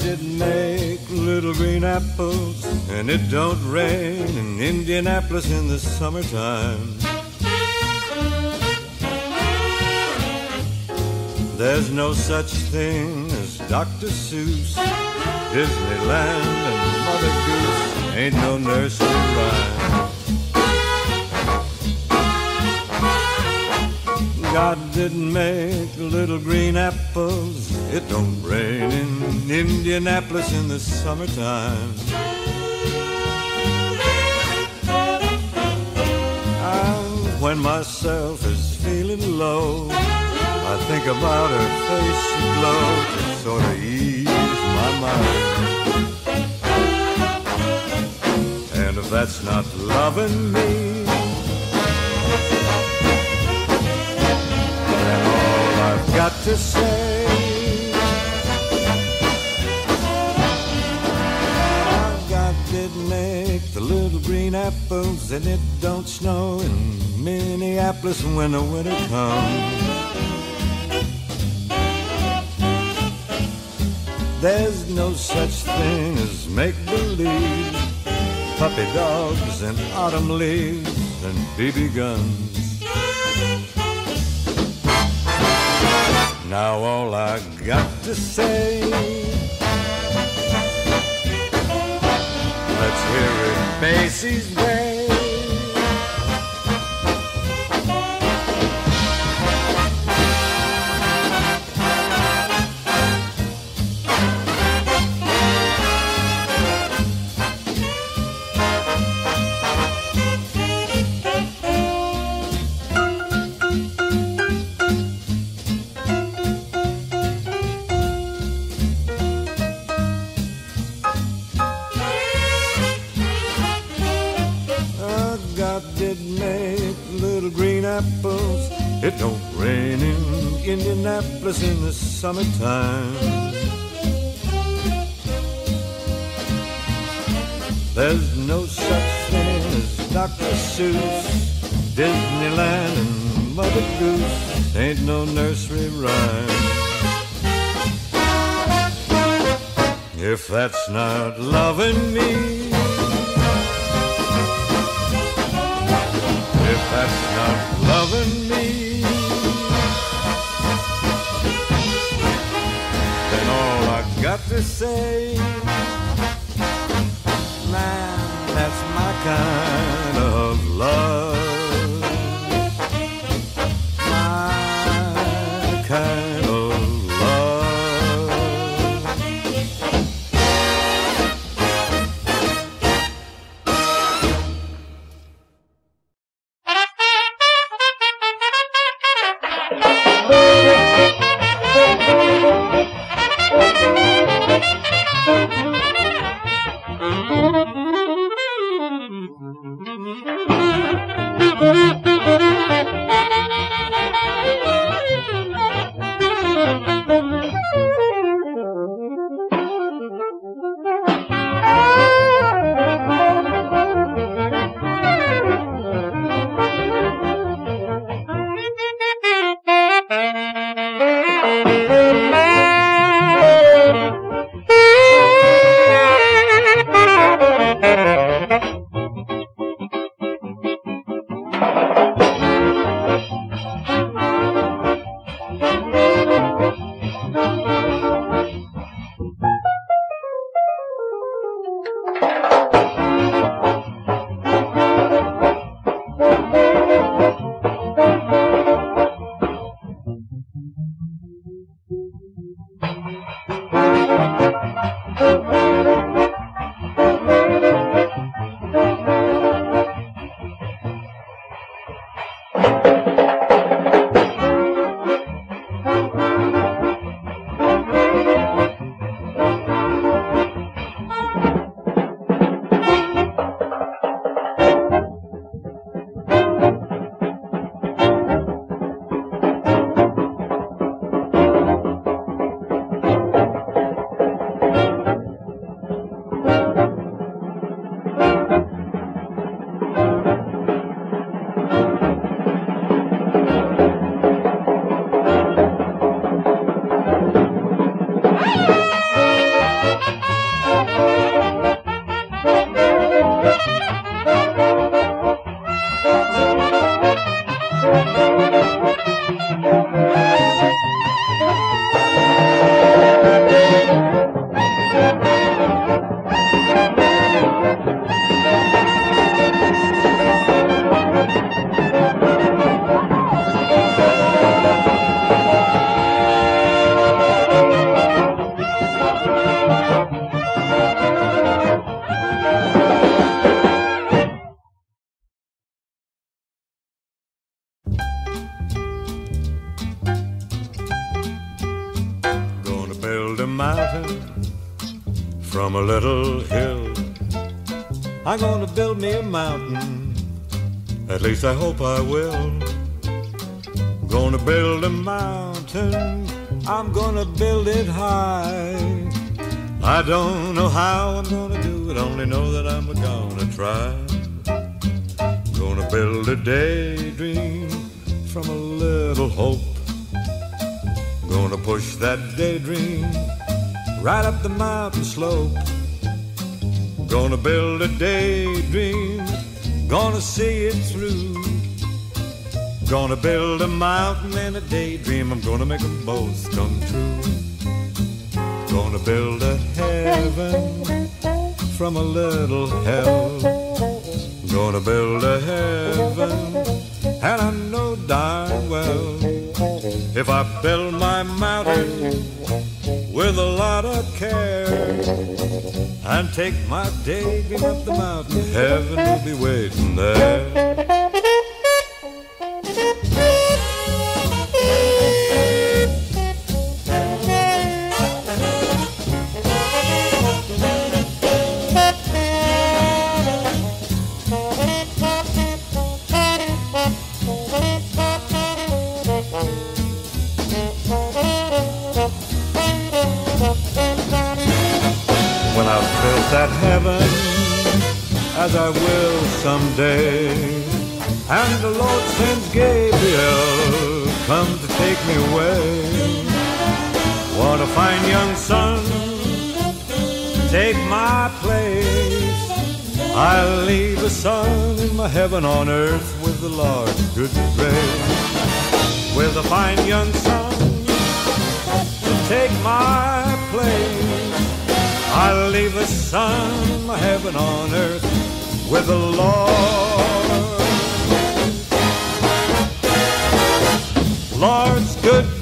didn't make little green apples, and it don't rain in Indianapolis in the summertime. There's no such thing as Dr. Seuss, Disneyland and Mother Goose ain't no nursery rhyme. God didn't make little green apples, it don't rain in Indianapolis in the summertime. And when myself is feeling low, I think about her face, she glows to sort of ease my mind. And if that's not loving me, then all I've got to say, God did make the little green apples, and it don't snow in Minneapolis when the winter comes. There's no such thing as make-believe, puppy dogs and autumn leaves and BB guns. Now all I got to say, let's hear it Basie's way. It don't rain in Indianapolis in the summertime. There's no such thing as Dr. Seuss, Disneyland and Mother Goose ain't no nursery rhyme. If that's not loving me, if that's not loving me, then all I got to say, man, that's my kind of love, my kind of love. From a little hill, I'm gonna build me a mountain, at least I hope I will. Gonna build a mountain, I'm gonna build it high. I don't know how I'm gonna do it, only know that I'm gonna try. Gonna build a daydream from a little hope. Gonna push that daydream right up the mountain slope. Gonna build a daydream, gonna see it through. Gonna build a mountain and a daydream, I'm gonna make them both come true. Gonna build a heaven from a little hell. Gonna build a heaven, and I know darn well, if I build my mountain with a lot of care and take my daydream up the mountain, heaven will be waiting there. When I've built that heaven, as I will someday, and the Lord sends Gabriel, come to take me away. Want a fine young son to take my place, I'll leave the sun in my heaven on earth with the Lord's good grace. With a fine young son to take my place, I'll leave the sun in my heaven on earth with the Lord. Lord's good